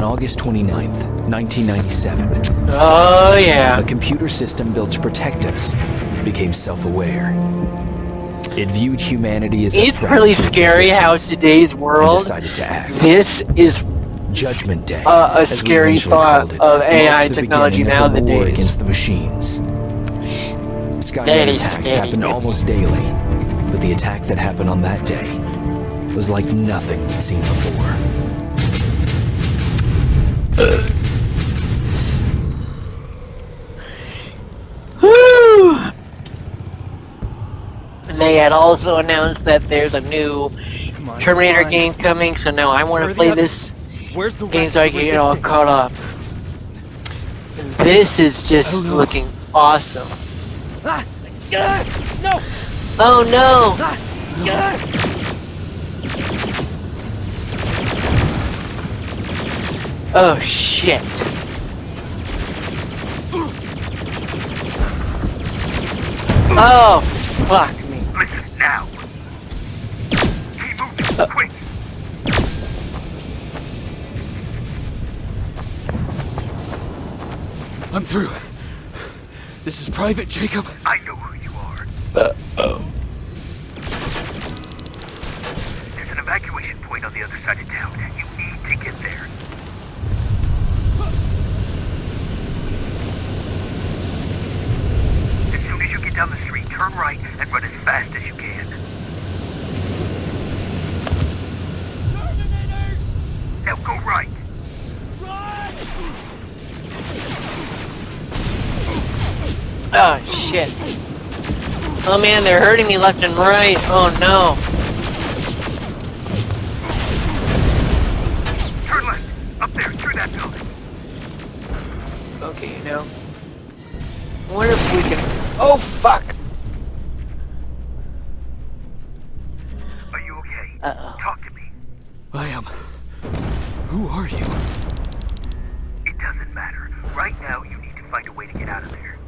August 29th, 1997, Oh yeah. a computer system built to protect us became self-aware. It viewed humanity as a It's threat really to its scary how existence today's and world, decided to act. this is Judgment Day, a as we scary eventually thought called it, of AI marked the technology beginning of the war nowadays. against the machines. That Skynet is attacks scary. happened almost daily, but the attack that happened on that day was like nothing we'd seen before. Whew. And they had also announced that there's a new Terminator game coming, so now I want to play this game so I can get all caught up. And this is just looking awesome. No! Oh no! Oh shit. Oh fuck me. Listen now. Keep moving, quick. I'm through. This is Private Jacob. I know who you are. There's an evacuation point on the other side of town. You need to get there. As soon as you get down the street, turn right and run as fast as you can. Now go right. Oh shit. Oh man, they're hurting me left and right. Oh no. Turn left. Up there, through that building. Okay, now. I wonder if we can. Oh fuck! Are you okay? Uh-oh. Talk to me. I am. Who are you? It doesn't matter. Right now, you need to find a way to get out of there.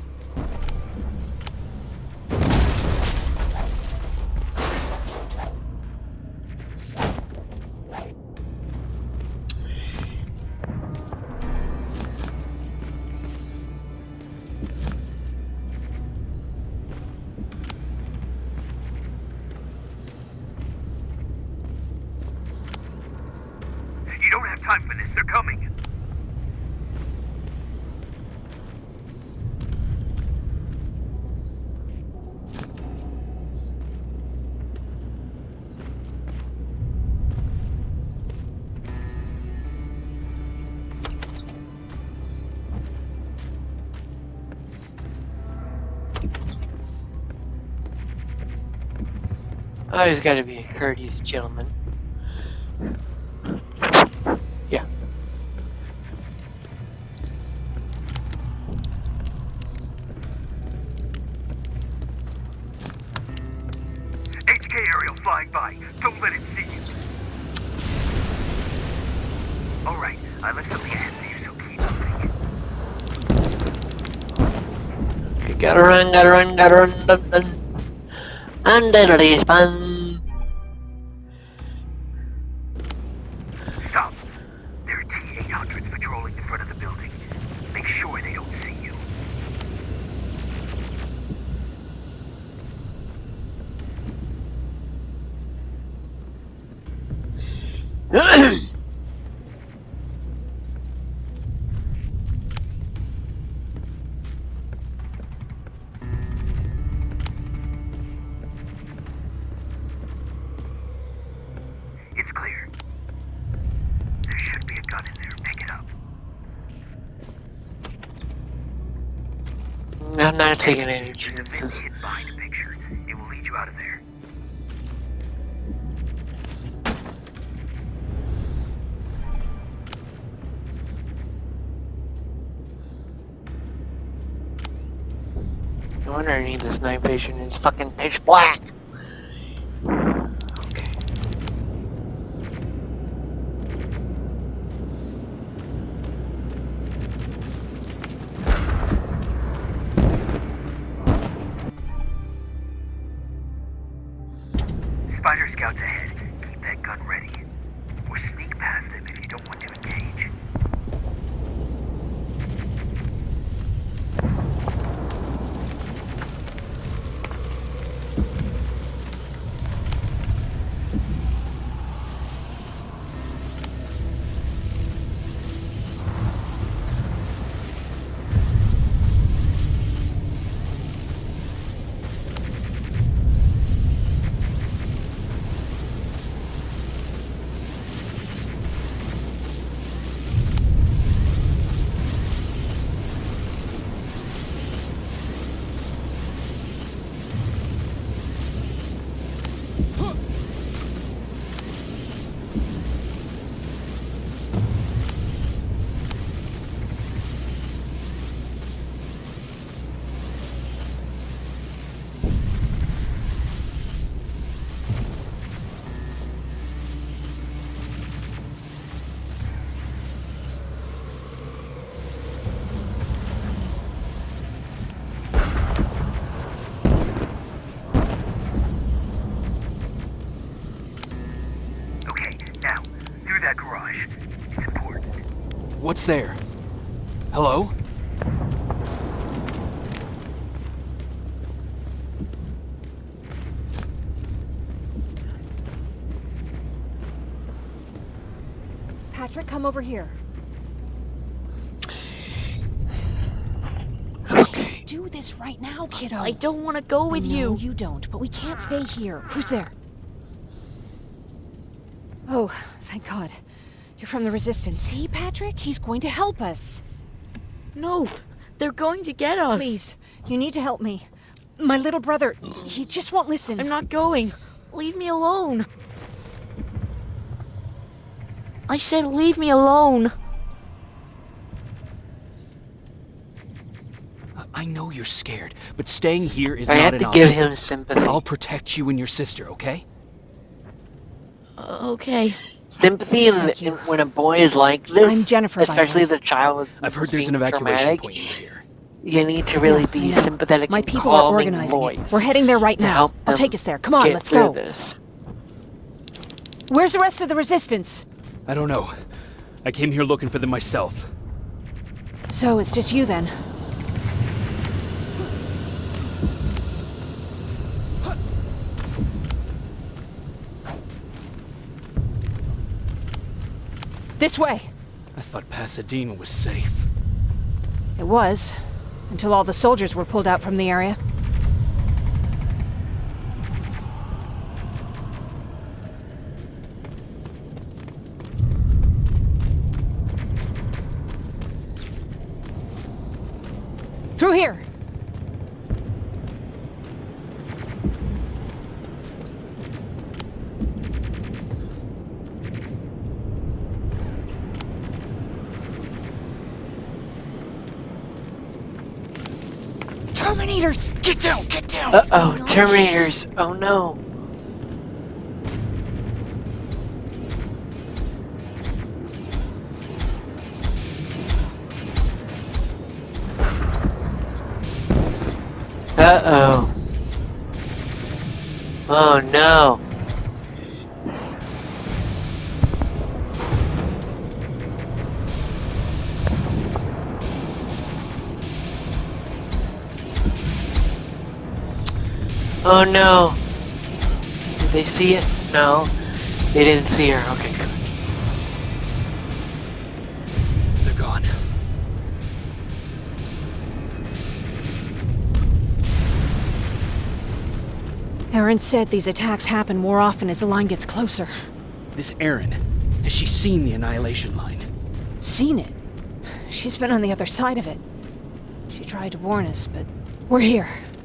You don't have time for this. They're coming. Oh, he's gotta be a courteous gentleman. Yeah. HK aerial flying by. Don't let it see you. Alright, I left something ahead for you, so keep moving. Okay, gotta run, dun. Undeadly fun. Stop. There are T-800s patrolling the front of the building. Make sure they don't see you. It's clear. There should be a gun in there. Pick it up. I'm not taking any There's a vent chances. hidden behind the picture. It will lead you out of there. No wonder I need this night vision. It's fucking pitch black. Okay. Spider scouts ahead. Keep that gun ready. Or sneak past them if you don't want to engage. What's there? Hello? Patrick, come over here. Okay. Do this right now, kiddo. I don't want to go with you. No, you don't, but we can't stay here. Who's there? Oh, thank God. You're from the Resistance. See, Patrick? He's going to help us. No, they're going to get us. Please, you need to help me. My little brother, he just won't listen. I'm not going. Leave me alone. I said leave me alone. I know you're scared, but staying here is I not have an to option. give him sympathy. I'll protect you and your sister, okay? Okay. Sympathy when a boy is like this, I'm Jennifer, by the especially way. the child I've heard there's being an evacuation traumatic, point near here. you need to really Yeah, be I know. sympathetic My and people are calming organizing voice it. We're heading there right to now. help I'll them take us there. Come on, get let's through go. This. Where's the rest of the Resistance? I don't know. I came here looking for them myself. So it's just you then. This way. I thought Pasadena was safe. It was, until all the soldiers were pulled out from the area. Through here. Terminators! Get down! Get down! Uh-oh, Terminators. Oh no. Uh-oh. Oh no. Oh no. Did they see it? No. They didn't see her. Okay, good. They're gone. Aaron said these attacks happen more often as the line gets closer. This Erin, has she seen the Annihilation Line? Seen it? She's been on the other side of it. She tried to warn us, but we're here.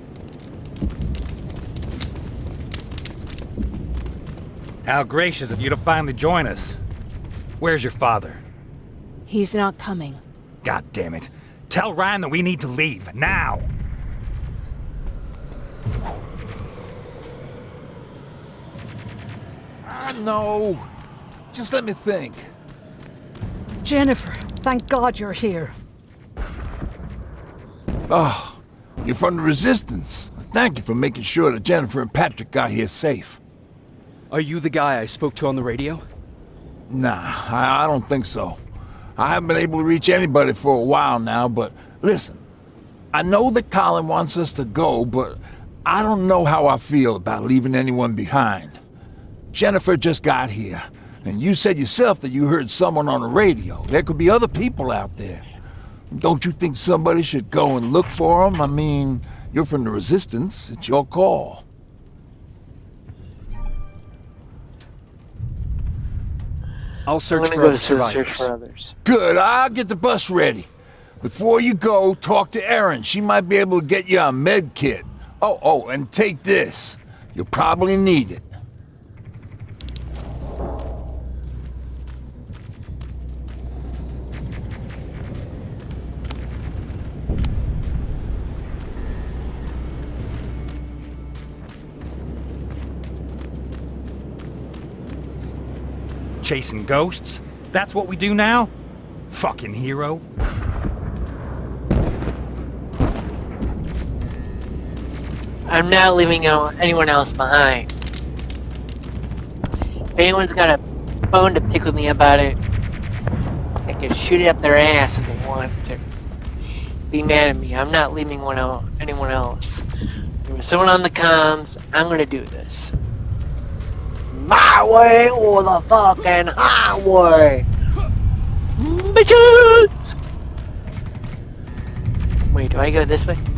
How gracious of you to finally join us. Where's your father? He's not coming. God damn it. Tell Ryan that we need to leave, now! No. Just let me think. Jennifer, thank God you're here. Oh, you're from the Resistance. Thank you for making sure that Jennifer and Patrick got here safe. Are you the guy I spoke to on the radio? Nah, I don't think so. I haven't been able to reach anybody for a while now, but listen. I know that Colin wants us to go, but I don't know how I feel about leaving anyone behind. Jennifer just got here, and you said yourself that you heard someone on the radio. There could be other people out there. Don't you think somebody should go and look for them? I mean, you're from the Resistance. It's your call. I'll search I'm for gonna go other search survivors. for others. Good, I'll get the bus ready. Before you go, talk to Erin. She might be able to get you a med kit. Oh, and take this. You'll probably need it. Chasing ghosts? That's what we do now? Fucking hero. I'm not leaving anyone else behind. If anyone's got a bone to pick with me about it, They can shoot it up their ass if they want to. Be mad at me. I'm not leaving anyone else. There was someone on the comms. I'm gonna do this. My way or the fucking highway! Bitches! Wait, do I go this way?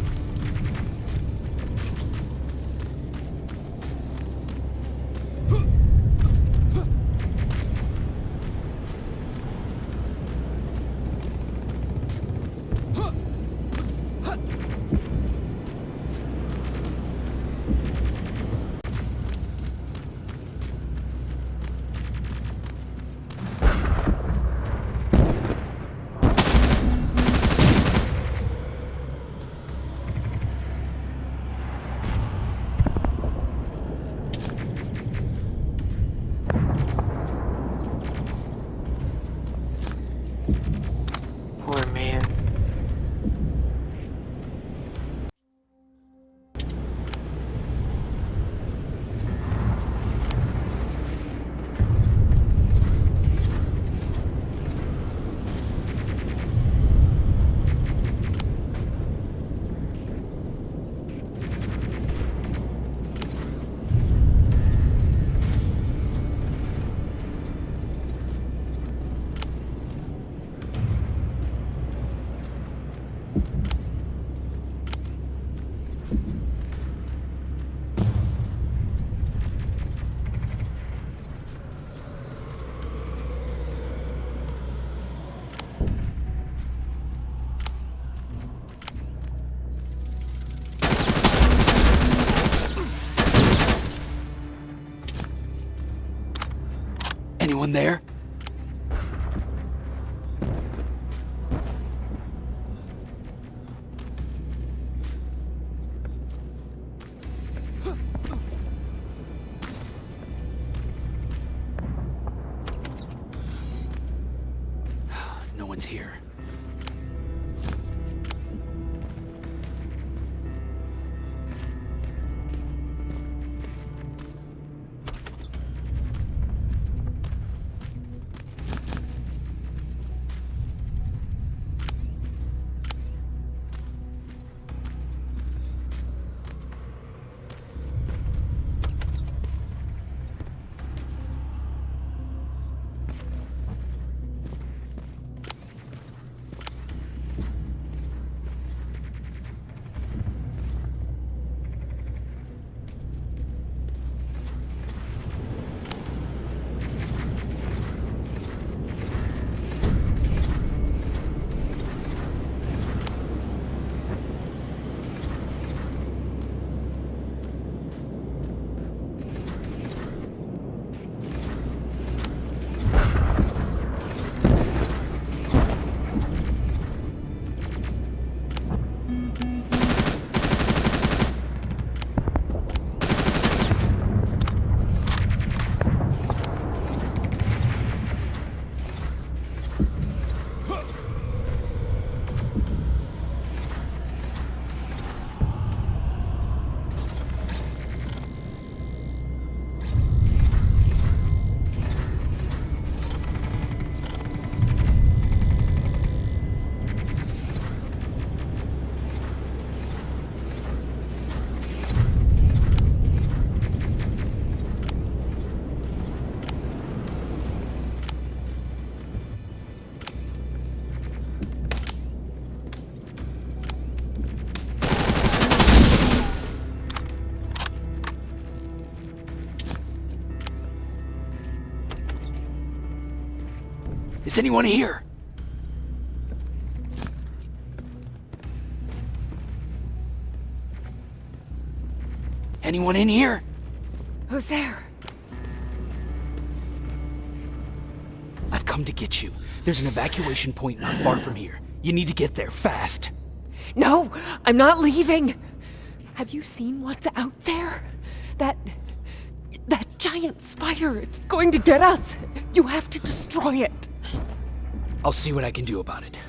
Poor man. Anyone there? No one's here. Is anyone here? Anyone in here? Who's there? I've come to get you. There's an evacuation point not far from here. You need to get there fast. No, I'm not leaving. Have you seen what's out there? That giant spider, it's going to get us. You have to destroy it. I'll see what I can do about it.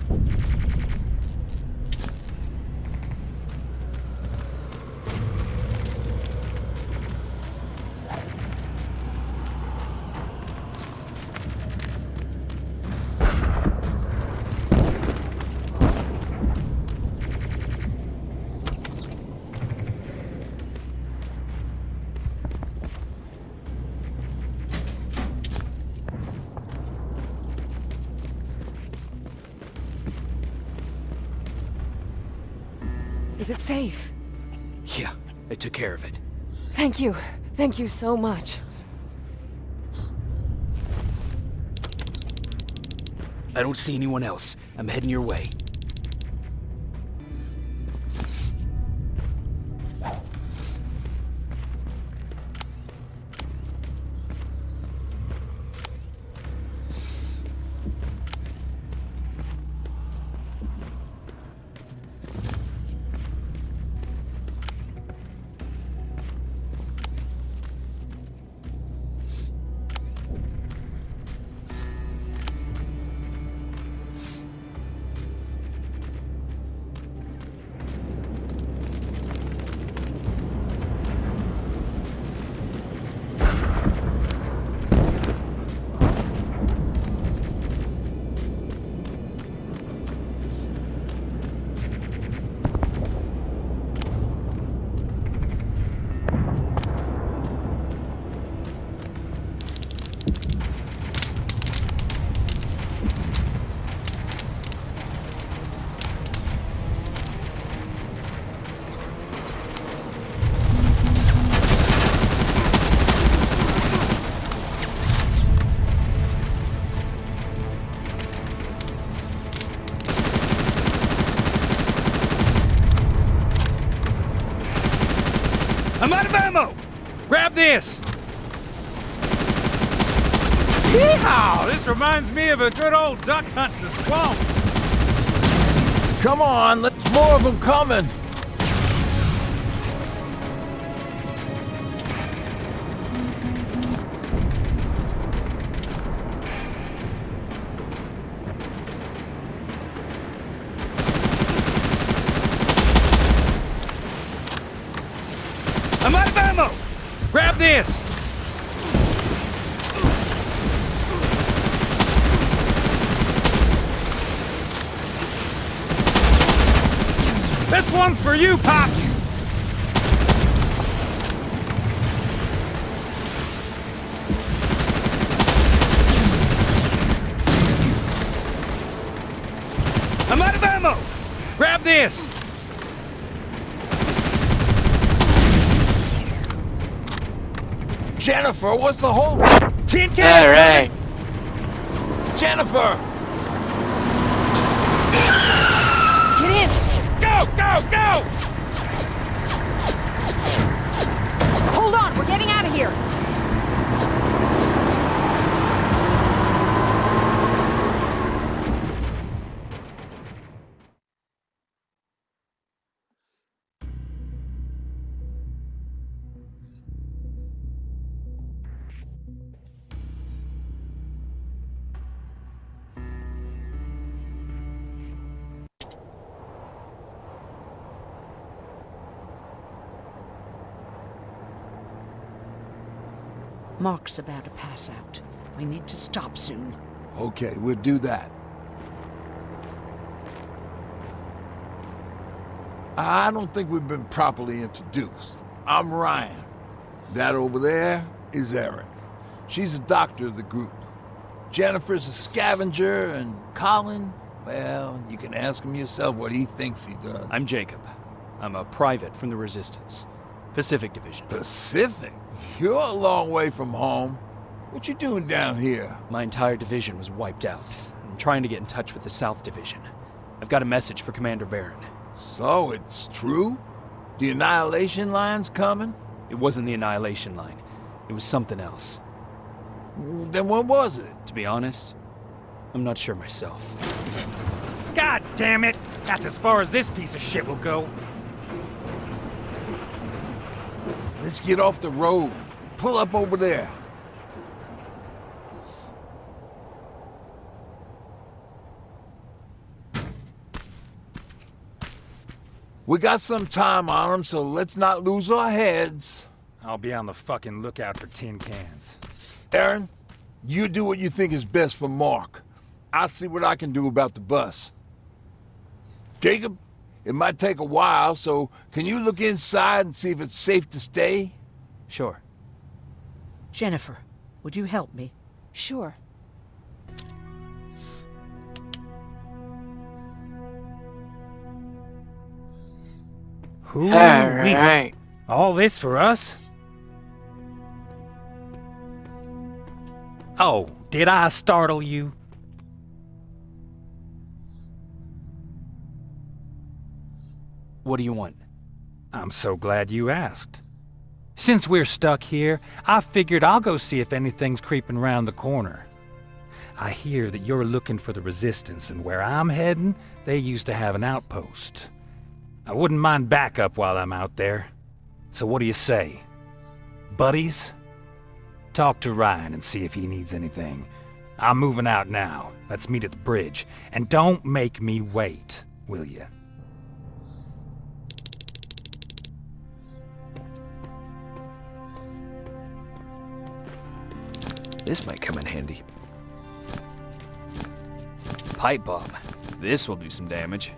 Is it safe? Yeah, I took care of it. Thank you. Thank you so much. I don't see anyone else. I'm heading your way. I'm out of ammo! Grab this! Yeehaw! This reminds me of a good old duck hunt in the swamp. Come on, there's more of them coming. I'm out of ammo! Grab this! This one's for you, Pop! I'm out of ammo! Grab this! Jennifer, what's the whole tin can? All right. Jennifer! Get in! Go, go, go! Hold on, we're getting out of here! Mark's about to pass out. We need to stop soon. Okay, we'll do that. I don't think we've been properly introduced. I'm Ryan. That over there is Erin. She's the doctor of the group. Jennifer's a scavenger, and Colin, well, you can ask him yourself what he thinks he does. I'm Jacob. I'm a private from the Resistance. Pacific Division. Pacific? You're a long way from home. What you doing down here? My entire division was wiped out. I'm trying to get in touch with the South Division. I've got a message for Commander Barron. So, it's true? The Annihilation Line's coming? It wasn't the Annihilation Line. It was something else. Then what was it? To be honest, I'm not sure myself. God damn it! That's as far as this piece of shit will go. Let's get off the road. Pull up over there. We got some time on them, so let's not lose our heads. I'll be on the fucking lookout for tin cans. Aaron, you do what you think is best for Mark. I'll see what I can do about the bus. Jacob, it might take a while, so can you look inside and see if it's safe to stay? Sure. Jennifer, would you help me? Sure. Alright. All this for us? Oh, did I startle you? What do you want? I'm so glad you asked. Since we're stuck here, I figured I'll go see if anything's creeping around the corner. I hear that you're looking for the Resistance, and where I'm heading, they used to have an outpost. I wouldn't mind backup while I'm out there. So what do you say? Buddies? Talk to Ryan and see if he needs anything. I'm moving out now. Let's meet at the bridge. And don't make me wait, will you? This might come in handy. Pipe bomb. This will do some damage.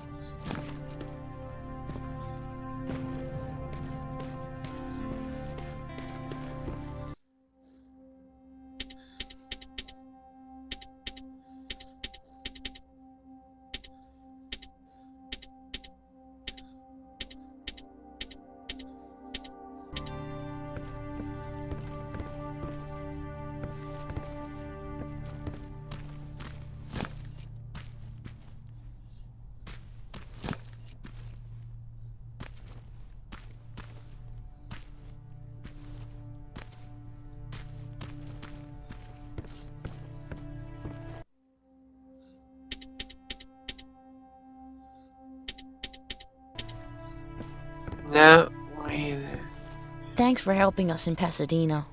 No, wait. Thanks for helping us in Pasadena.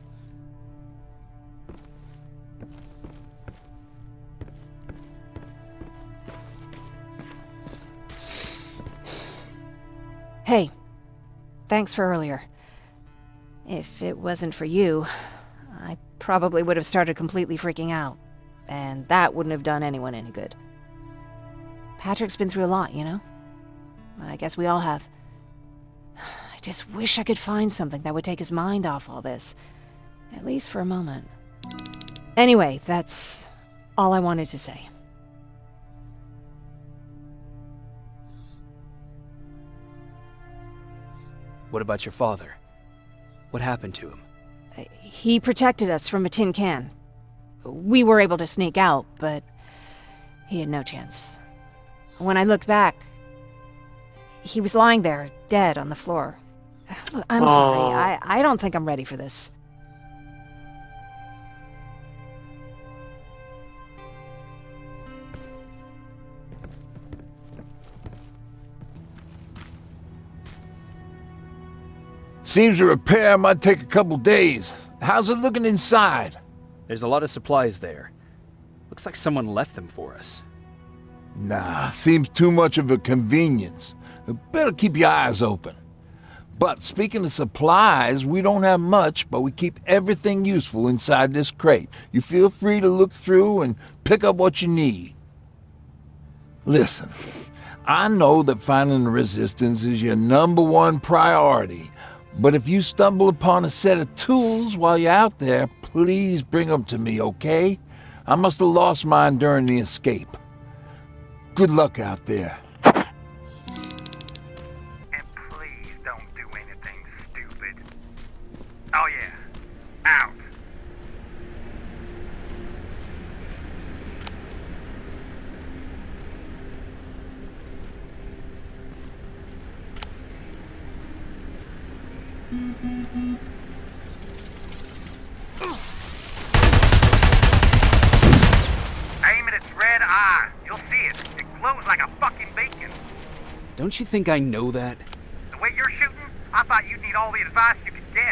Hey, thanks for earlier. If it wasn't for you, I probably would have started completely freaking out, and that wouldn't have done anyone any good. Patrick's been through a lot, you know? I guess we all have. I just wish I could find something that would take his mind off all this. At least for a moment. Anyway, that's all I wanted to say. What about your father? What happened to him? He protected us from a tin can. We were able to sneak out, but he had no chance. When I looked back, he was lying there, dead on the floor. Look, I'm sorry. I don't think I'm ready for this. Seems a repair might take a couple days. How's it looking inside? There's a lot of supplies there. Looks like someone left them for us. Nah, seems too much of a convenience. Better keep your eyes open. But speaking of supplies, we don't have much, but we keep everything useful inside this crate. You feel free to look through and pick up what you need. Listen, I know that finding the Resistance is your #1 priority, but if you stumble upon a set of tools while you're out there, please bring them to me, okay? I must have lost mine during the escape. Good luck out there. And please don't do anything stupid. Oh yeah, out. Aim at its red eye. You'll see it. It glows like a fucking beacon. Don't you think I know that? The way you're shooting, I thought you'd need all the advice you could get.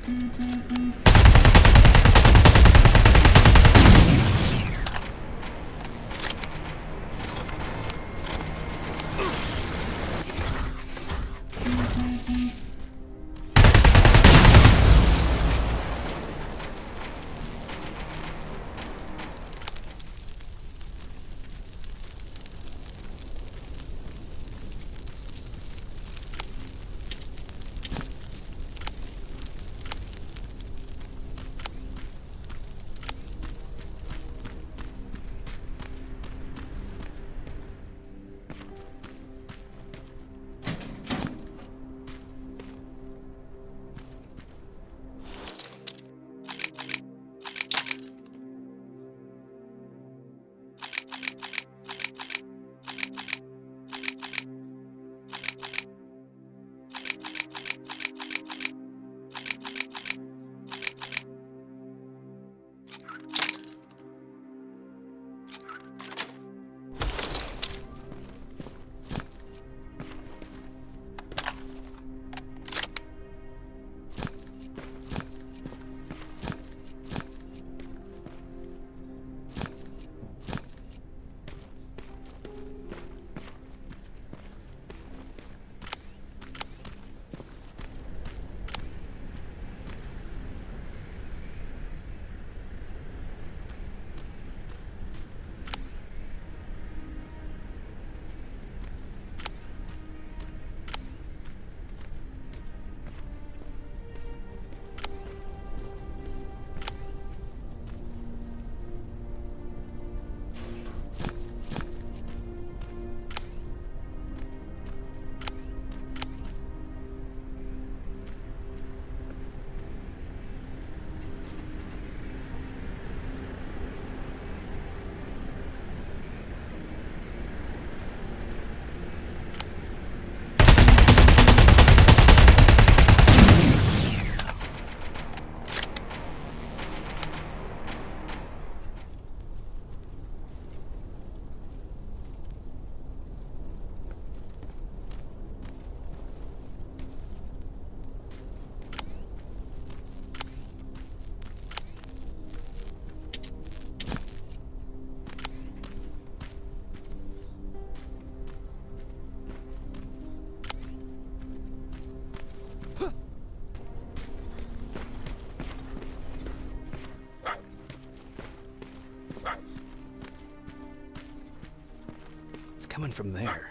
Coming from there.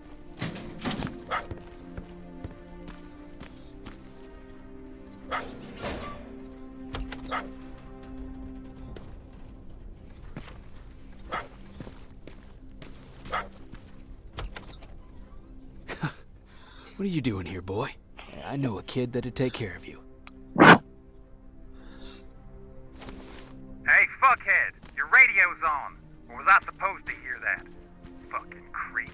What are you doing here, boy? I know a kid that'd take care of you. Hey, fuckhead! Your radio's on! Or was I supposed to hear that? Fucking creep.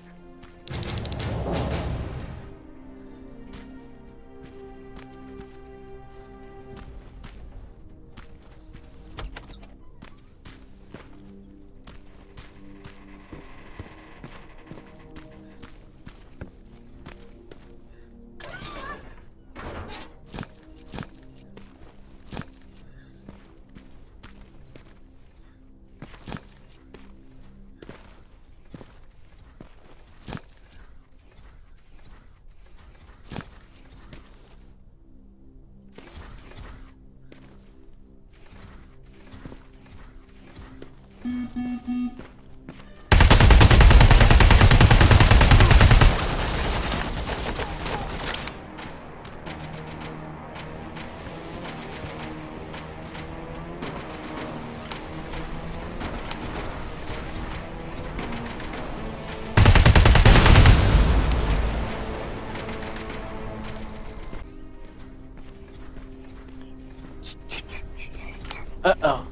Uh-oh.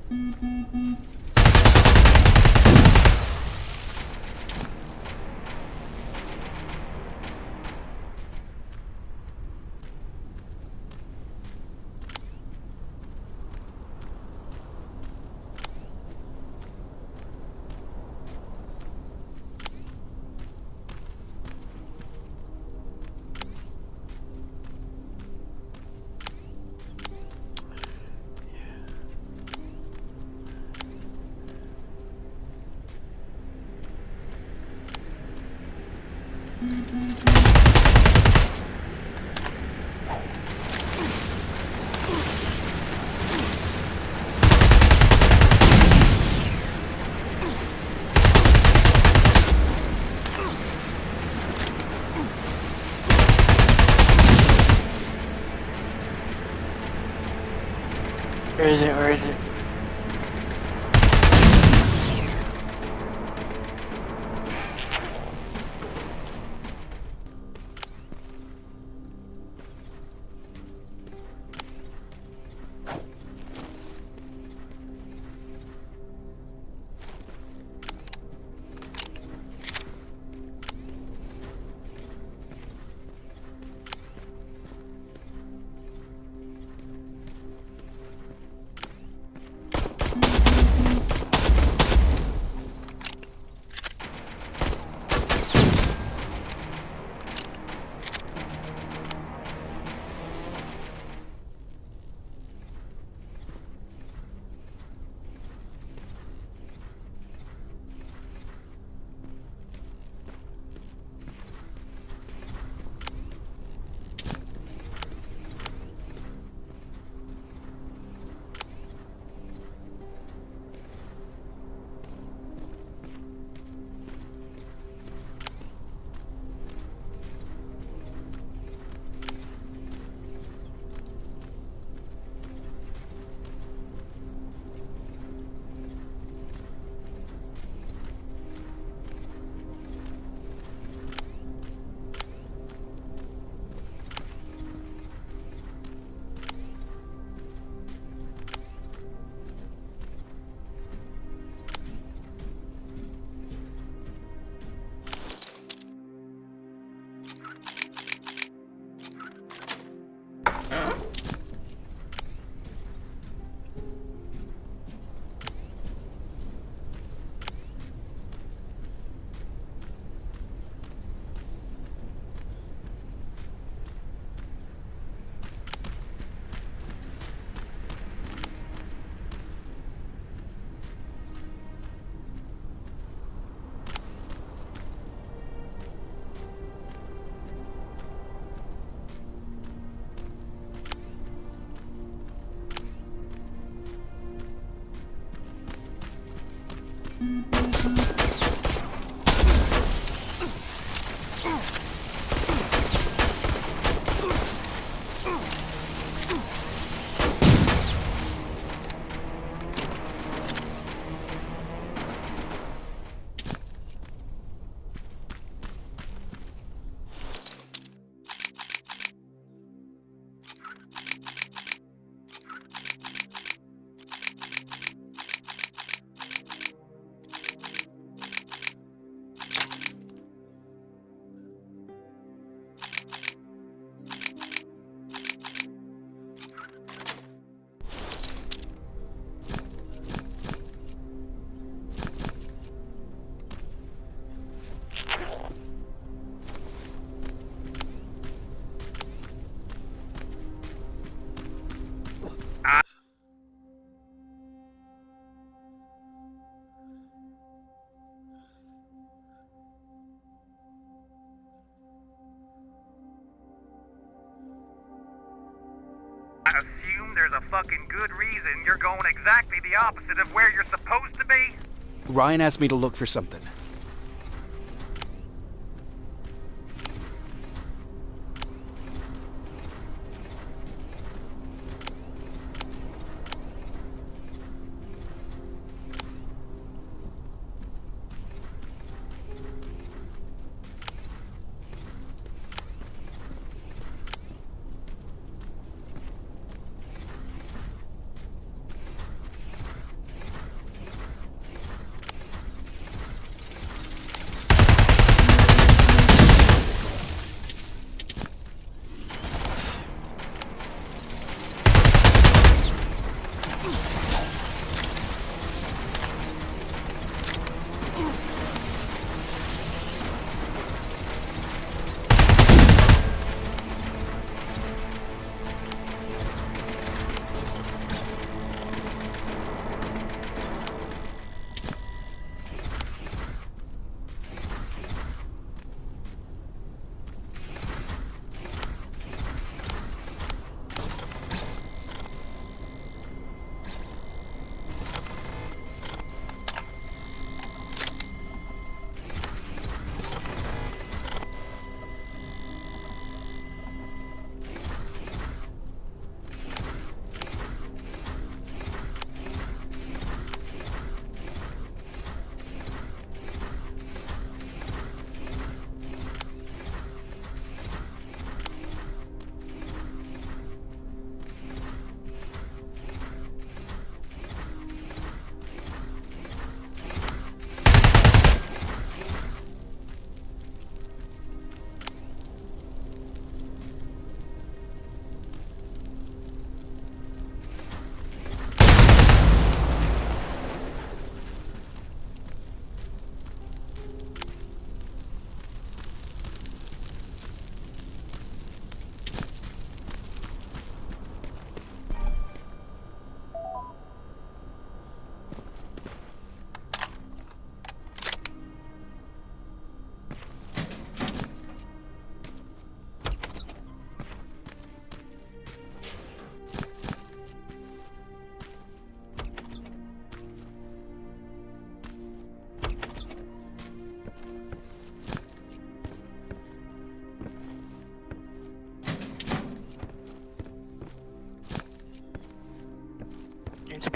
Where is it? Where is it? I assume there's a fucking good reason you're going exactly the opposite of where you're supposed to be? Ryan asked me to look for something.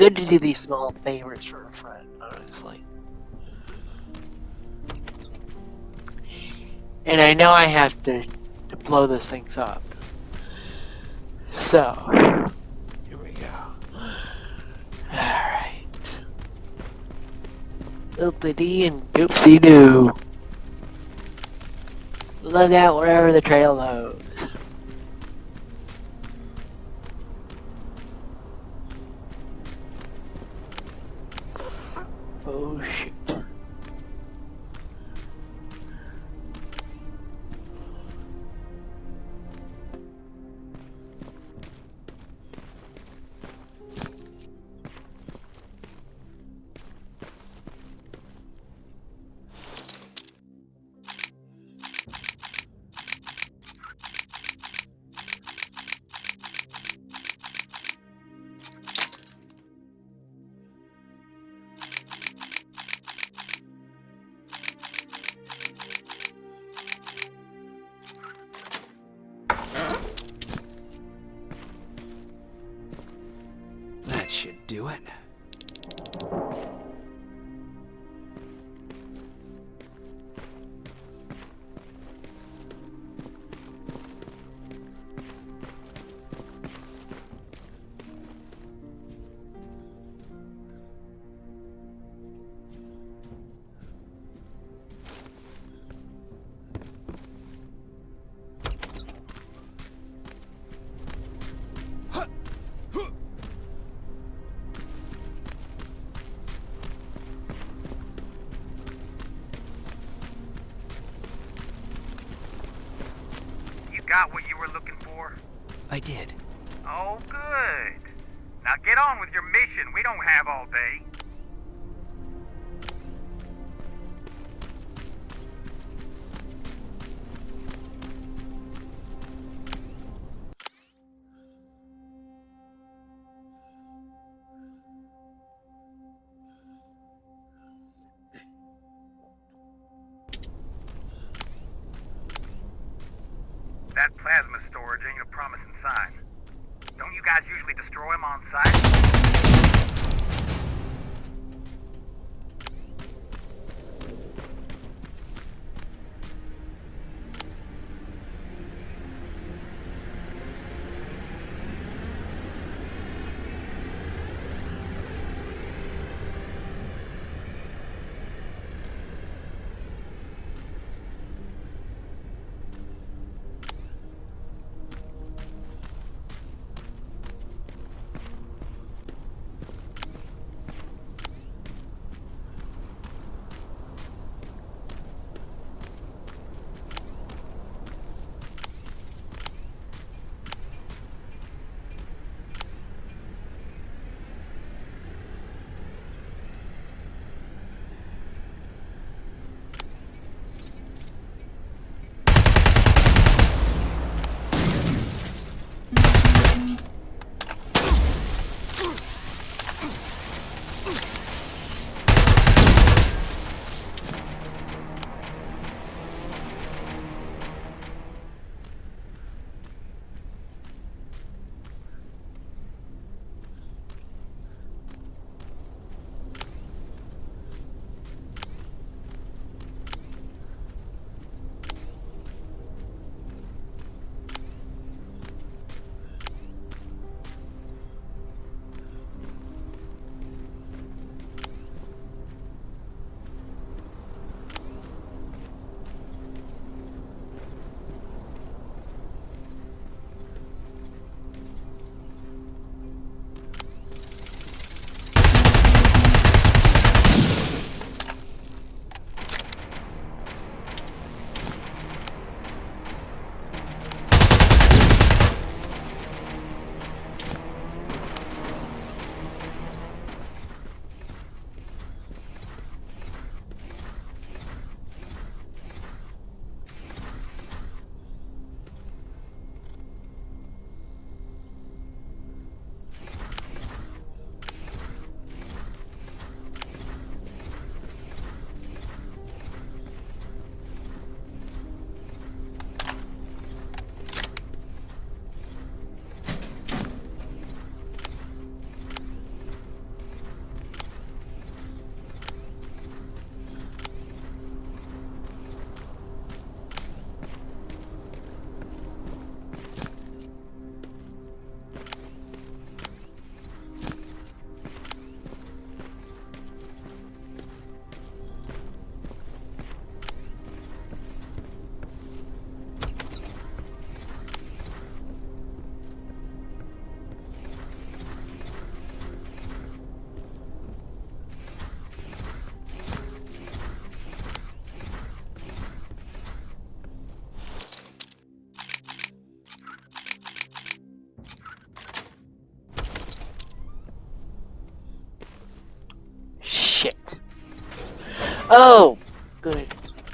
good to do these small favors for a friend, honestly. And I know I have to blow those things up. So, here we go. Alright. Dilty-dee and doopsie-doo. Look out wherever the trail goes. Oh shit. That should do it. Got what you were looking for? I did. Oh, good. Now get on with your mission. We don't have all day. That plasma storage ain't a promising sign. Don't you guys usually destroy them on sight? shit. Oh, good.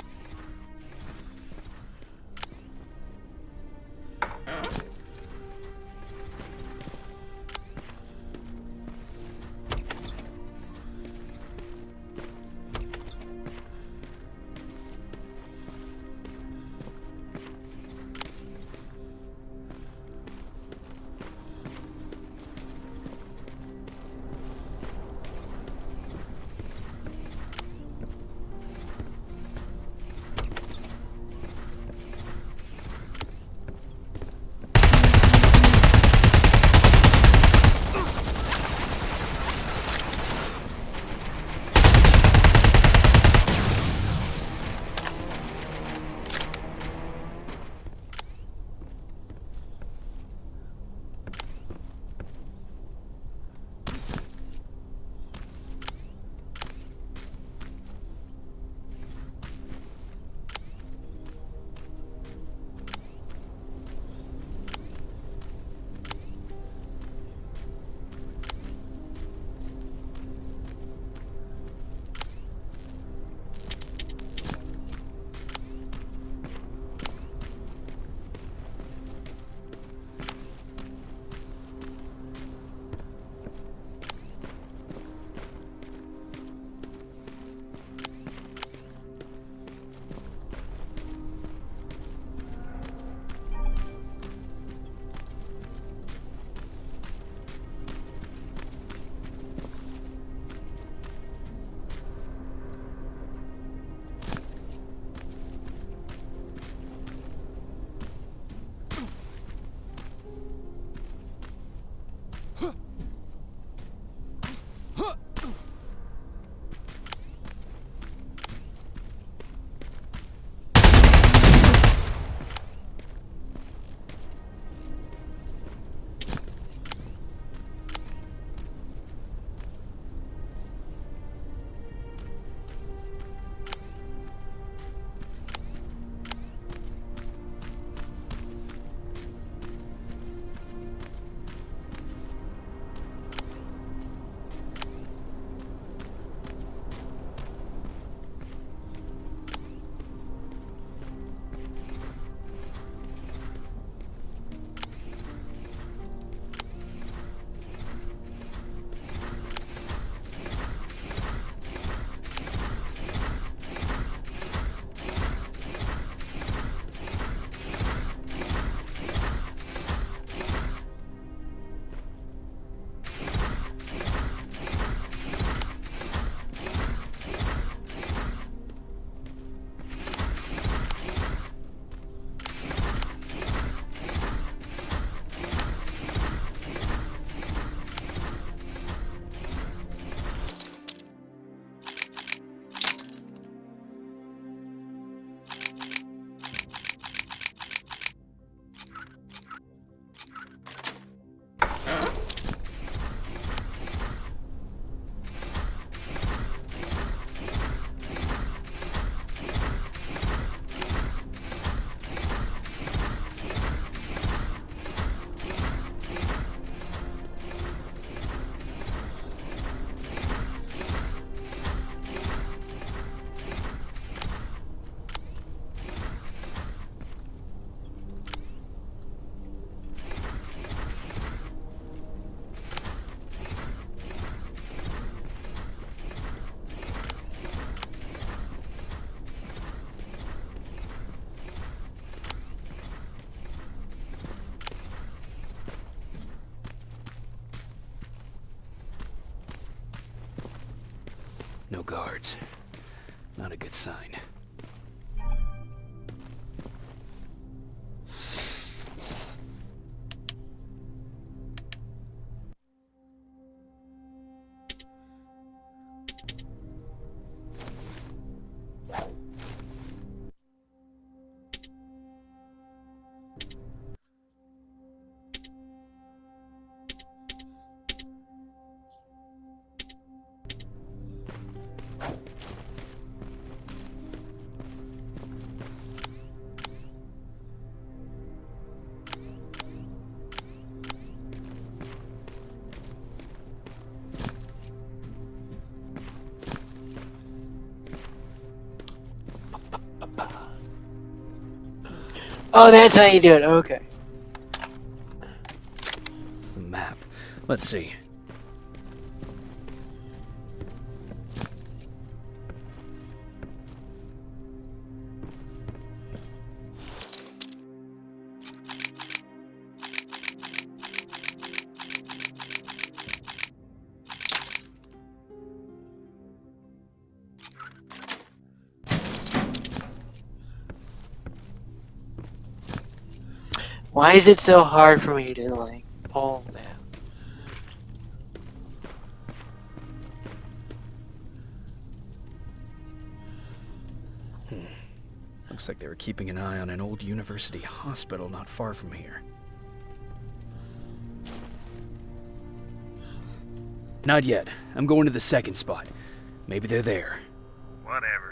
No guards. Not a good sign. Oh, that's how you do it. Okay. The map. Let's see. Why is it so hard for me to, like, pull that? Looks like they were keeping an eye on an old university hospital not far from here. Not yet. I'm going to the second spot. Maybe they're there. Whatever.